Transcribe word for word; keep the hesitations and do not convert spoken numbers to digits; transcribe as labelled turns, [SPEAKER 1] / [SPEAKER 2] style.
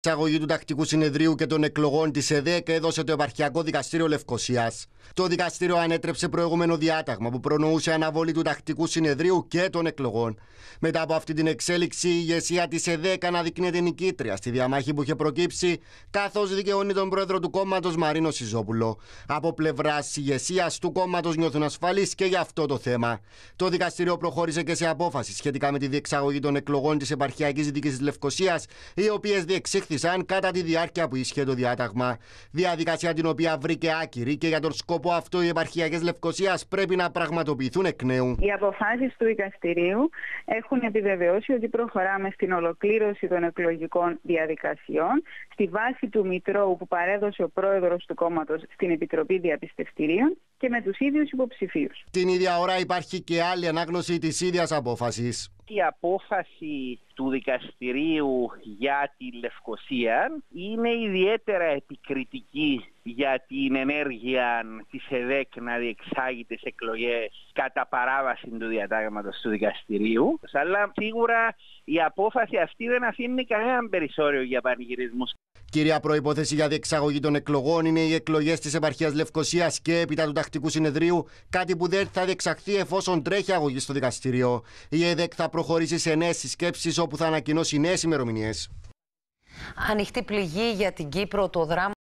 [SPEAKER 1] Εξαγωγή του Τακτικού Συνεδρίου και των εκλογών της ΕΔΕΚ έδωσε το Επαρχιακό Δικαστήριο Λευκωσίας. Το δικαστήριο ανέτρεψε προηγούμενο διάταγμα που προνοούσε αναβολή του Τακτικού Συνεδρίου και των εκλογών. Μετά από αυτή την εξέλιξη, η ηγεσία της ΕΔΕΚ αναδεικνύεται νικήτρια στη διαμάχη που είχε προκύψει, καθώς δικαιώνει τον πρόεδρο του κόμματος Μαρίνο Σιζόπουλο. Από πλευράς ηγεσίας του κόμματος νιώθουν ασφαλείς και για αυτό το θέμα. Το δικαστήριο προχώρησε και σε απόφαση σχετικά με τη διεξαγωγή των εκλογών της Επαρχιακής Δίκης της Λευκωσίας, οι οποίες διεξήχθησαν κατά τη διάρκεια που ίσχυε το διάταγμα. Διαδικασία την οποία βρήκε άκυρη και για τον σκοπό αυτό οι επαρχιακές Λευκωσίας πρέπει να πραγματοποιηθούν εκ νέου.
[SPEAKER 2] Οι αποφάσεις του δικαστηρίου έχουν επιβεβαιώσει ότι προχωράμε στην ολοκλήρωση των εκλογικών διαδικασιών στη βάση του μητρώου που παρέδωσε ο πρόεδρος του κόμματος στην Επιτροπή Διαπιστευτηρίων και με τους ίδιους υποψηφίους.
[SPEAKER 1] Την ίδια ώρα υπάρχει και άλλη ανάγνωση της ίδιας απόφασης.
[SPEAKER 3] Η απόφαση του δικαστηρίου για τη Λευκωσία είναι ιδιαίτερα επικριτική για την ενέργεια της ΕΔΕΚ να διεξάγει τις εκλογές κατά παράβαση του διατάγματος του δικαστηρίου. Αλλά σίγουρα η απόφαση αυτή δεν αφήνει κανέναν περιθώριο για πανηγυρισμούς.
[SPEAKER 1] Κυρία προϋπόθεση για διεξαγωγή των εκλογών είναι οι εκλογές της Επαρχίας Λευκωσίας και έπειτα του Τακτικού Συνεδρίου, κάτι που δεν θα διεξαχθεί εφόσον τρέχει αγωγή στο δικαστήριο. Η ΕΔΕΚ θα προχωρήσει σε νέες συσκέψεις όπου θα ανακοινώσει νέες ημερομηνίες.
[SPEAKER 4] Ανοιχτή πληγή για την Κύπρο, το δράμα.